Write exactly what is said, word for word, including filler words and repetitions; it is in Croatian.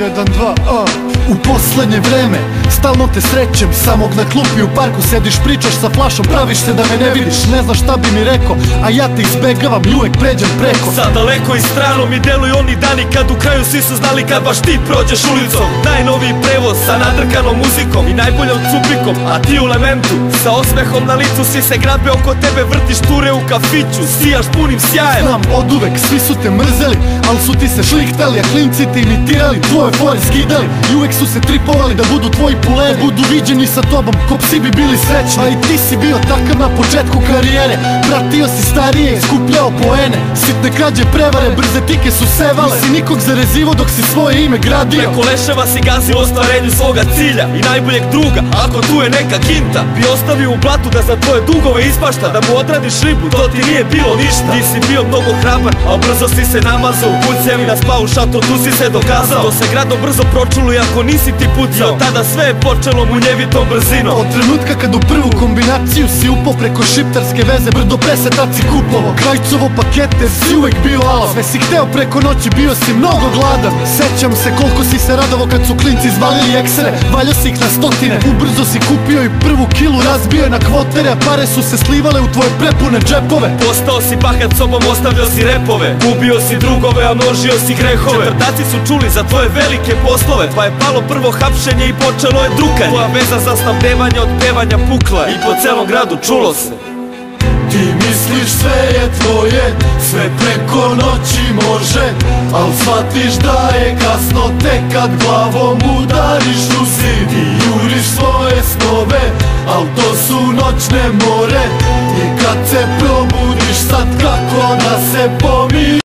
jedan, dva, a u poslednje vreme stalno te srećem, samog na klupi u parku sediš, pričaš sa flašom, praviš se da me ne vidiš, ne znaš šta bi mi rekao, a ja te izbegavam i uvek pređem preko. Sad daleko i strano mi deluju oni dani kad u kraju svi su znali kad baš ti prođeš ulicom. Najnoviji prevoz sa nadrkanom muzikom i najboljom cupikom, a ti u lementu sa osmehom na licu, svi se grabe oko tebe, vrtiš ture u kafiću, sijaš punim sjajem. Znam od uvek, svi su te mrzeli, al su ti se šlihtali, a klinci te imitirali, tvoje fore skidali i uvek su se tripovali da budu tvoji puleri, budu viđeni sa tobom, ko psi bi bili srećni. A i ti si bio takav na početku karijere, pratio si starije, skupljao poene, sitne krađe, prevare, brze tike su sevale, nisi nikog zarezivo dok si svoje ime gradio. Preko leševa si gazio ostvarenju svoga cilja i najboljeg druga, ako tu je neka kinta, bi ostavio u blatu da za tvoje dugove ispašta, da mu odradiš ribu, to ti nije bilo ništa. Ti si bio mnogo hrabar, a brzo si se namazao, u kućevi na spao šator, tu si se dokazao. To se gradom brzo pročulo i ako nisi ti pucao, tada sve je počelo munjevitom brzinom. Od trenutka kad u prvu kombinaciju si upao preko šiptarske veze, brdo presetac si kupovo, krajcovo pakete, si uvek bio alo, sve si hteo preko noći, bio si mnogo gladan. Sećam se koliko si se radovo kad su klinci izvalili eksere, valjao si ih na stotine, ubrzo si kupio i prvu kilu razbio na kvotere, a pare su se slivale u tvoje prepune džepove. Postao si bahat sobom, ostavljao si repove, gubio si drugove, a množio si grehove. Četvrtaci su čuli za tvoje velike poslove, pa je palo prvo hapšenje i počelo je drukanje. Tvoja veza za snabdevanje od pevanja pukla i po celom gradu čulo se. Ti misliš sve je tvoje, sve preko noći može, al shvatiš da je kasno tek kad glavom udariš u zid. Ti juriš svoje snove, al to su noćne more, i kad se probudiš sad kako da se pomiriš.